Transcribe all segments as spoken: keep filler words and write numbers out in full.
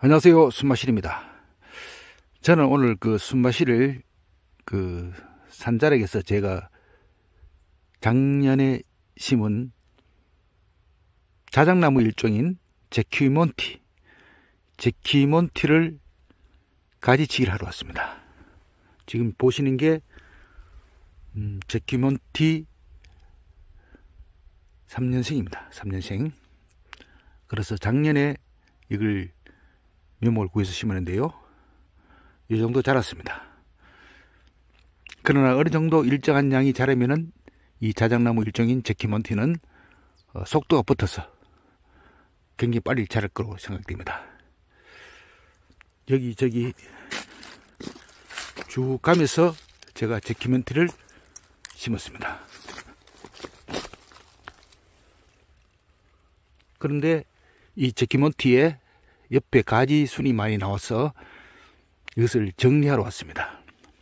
안녕하세요, 순마실입니다. 저는 오늘 그 순마실을 그 산자락에서 제가 작년에 심은 자작나무 일종인 제키몬티 제키몬티를 가지치기를 하러 왔습니다. 지금 보시는 게 음, 제키몬티 삼 년생입니다. 삼 년생. 그래서 작년에 이걸 묘목을 구해서 심었는데요. 이 정도 자랐습니다. 그러나 어느 정도 일정한 양이 자라면은 이 자작나무 일종인 제키몬티는 어, 속도가 붙어서 굉장히 빨리 자랄 거로 생각됩니다. 여기 저기 쭉 가면서 제가 제키몬티를 심었습니다. 그런데 이 제키몬티에 옆에 가지 순이 많이 나와서 이것을 정리하러 왔습니다.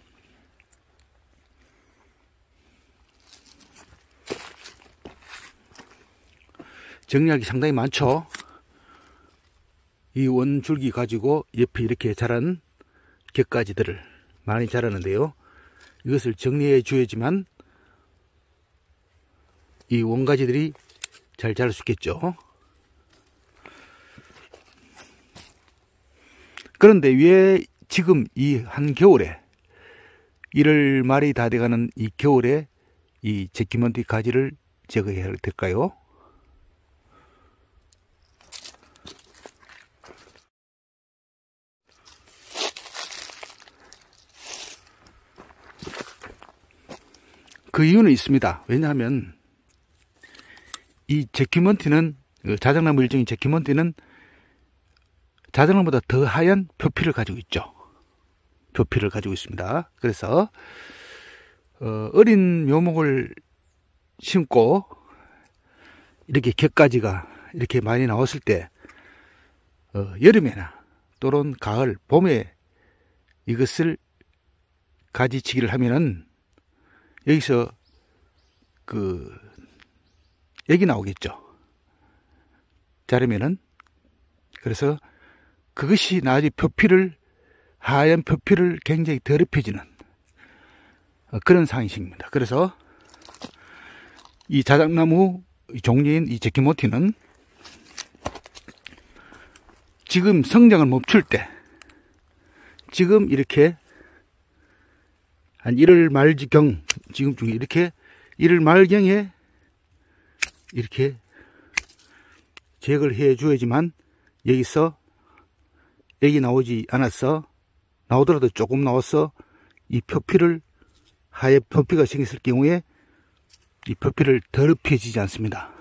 정리하기 상당히 많죠. 이 원줄기 가지고 옆에 이렇게 자란 격가지들을 많이 자라는데요. 이것을 정리해 줘야지만 이 원가지들이 잘 자랄 수 있겠죠. 그런데 왜 지금 이 한겨울에 일월 말이 다 돼가는 이 겨울에 이 제키몬티 가지를 제거해야 될까요? 그 이유는 있습니다. 왜냐하면 이 제키몬티는 자작나무 일종인 제키몬티는 자작나무보다 더 하얀 표피를 가지고 있죠. 표피를 가지고 있습니다. 그래서 어, 어린 묘목을 심고 이렇게 격가지가 이렇게 많이 나왔을 때 어, 여름에나 또는 가을, 봄에 이것을 가지치기를 하면은 여기서 그 액이 나오겠죠. 자르면은. 그래서 그것이 나중에 표피를, 하얀 표피를 굉장히 더럽혀지는 그런 상황이 생깁니다. 그래서 이 자작나무 종류인 이 제키몬티는 지금 성장을 멈출 때, 지금 이렇게 한 일월 말경, 지금 중에 이렇게 일월 말경에 이렇게 제거를 해 줘야지만 여기서 액이 나오지 않았어. 나오더라도 조금 나와서 이 표피를, 하얀 표피가 생겼을 경우에 이 표피를 더럽혀지지 않습니다.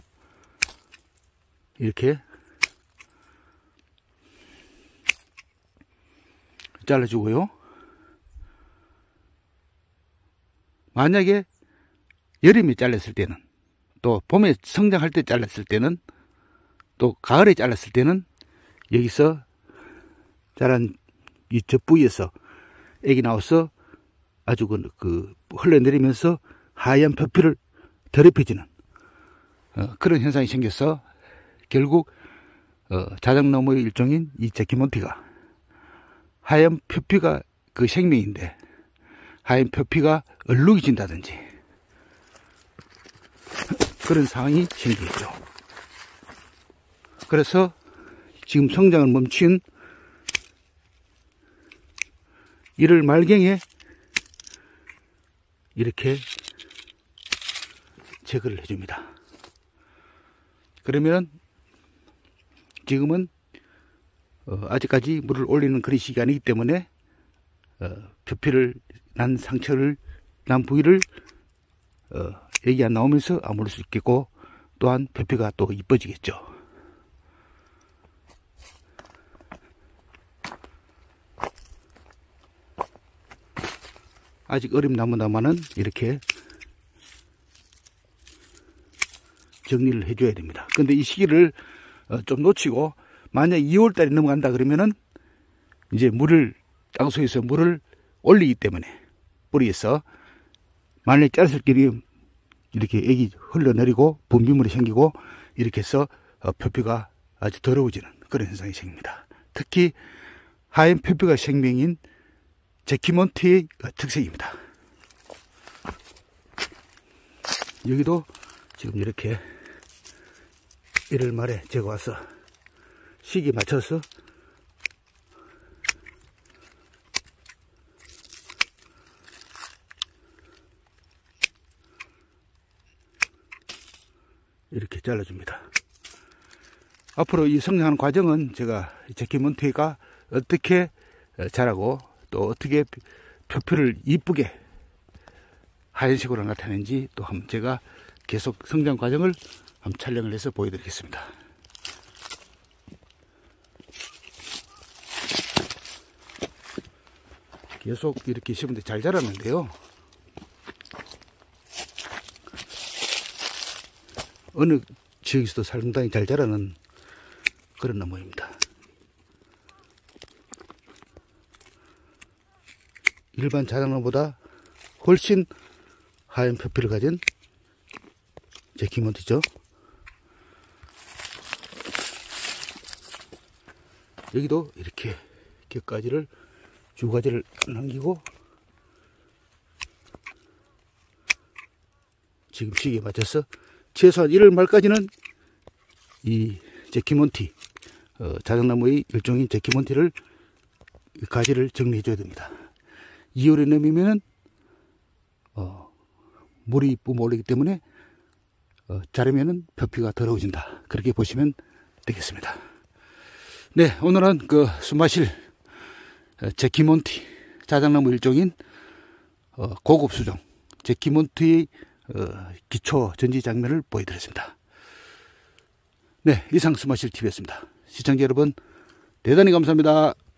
이렇게 잘라주고요. 만약에 여름에 잘랐을 때는, 또 봄에 성장할 때 잘랐을 때는, 또 가을에 잘랐을 때는 여기서 자란 이 저 부위에서 액이 나와서 아주 그, 그 흘러내리면서 하얀 표피를 더럽혀지는 어, 그런 현상이 생겨서 결국 어, 자작나무의 일종인 이 제키몬티가 하얀 표피가 그 생명인데 하얀 표피가 얼룩해진다든지 그런 상황이 생기죠. 그래서 지금 성장을 멈춘 일월 말경에 이렇게 제거를 해줍니다. 그러면 지금은 어, 아직까지 물을 올리는 그런 시기가 아니기 때문에 어, 표피를 난 상처를 난 부위를 어, 액이 안 나오면서 아물을 수 있겠고, 또한 표피가 또 이뻐지겠죠. 아직 어린 나무나마는 이렇게 정리를 해줘야 됩니다. 근데 이 시기를 좀 놓치고 만약 이월 달이 넘어간다 그러면은 이제 물을, 땅속에서 물을 올리기 때문에 뿌리에서 만약에 자랐을 경우에 이렇게 액이 흘러내리고 분비물이 생기고 이렇게 해서 표피가 아주 더러워지는 그런 현상이 생깁니다. 특히 하얀 표피가 생명인 제키몬티의 특색입니다. 여기도 지금 이렇게 일월 말에 제가 와서 시기 맞춰서 이렇게 잘라줍니다. 앞으로 이 성장하는 과정은 제가 제키몬티가 어떻게 자라고 또 어떻게 표피를 이쁘게 하얀색으로 나타내는지 또 한번 제가 계속 성장 과정을 한번 촬영을 해서 보여드리겠습니다. 계속 이렇게 심은데 잘 자랐는데요. 어느 지역에서도 상당히 잘 자라는 그런 나무입니다. 일반 자작나무보다 훨씬 하얀 표피를 가진 제키몬티죠. 여기도 이렇게 격가지를 주가지를 남기고 지금 시기에 맞춰서 최소한 일월 말까지는 이 제키몬티 어, 자작나무의 일종인 제키몬티를 가지를 정리해 줘야 됩니다. 이월에 넘으면은 어, 물이 뿜어올리기 때문에 어, 자르면은 표피가 더러워진다. 그렇게 보시면 되겠습니다. 네, 오늘은 그 숨마실 제키몬티 자작나무 일종인 어, 고급 수종 제키몬티의 어, 기초 전지 장면을 보여드렸습니다. 네, 이상 숨마실 티비였습니다. 시청자 여러분 대단히 감사합니다.